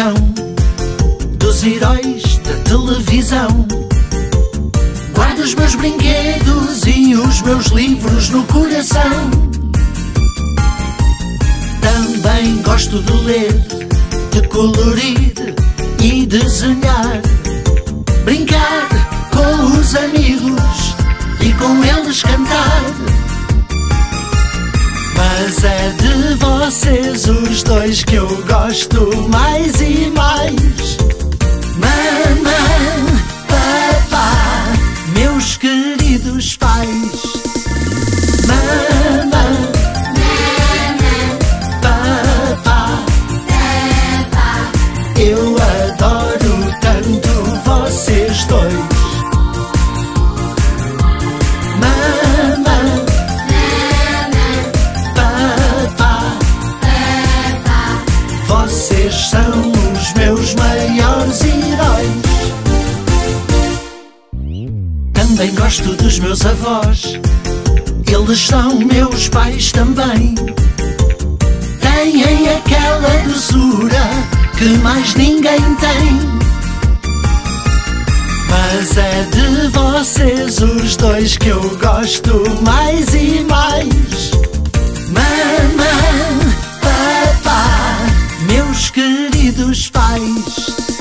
rincão dos heróis da televisão. Guardo os meus brinquedos e os meus livros no coração. Também gosto de ler, de colorir e desenhar, brincar com os amigos e com eles cantar. Mas é de vocês os dois que eu gosto mais e mais. Mamãe, papá, meus queridos pais. Mamãe, papá, eu adoro tanto vocês dois. Mamãe, papá, vocês são os meus maiores heróis. Também gosto dos meus avós, eles são meus pais também. Têm aquela doçura que mais ninguém tem. Mas é de vocês os dois que eu gosto mais e mais. Mamãe, papá, meus queridos pais.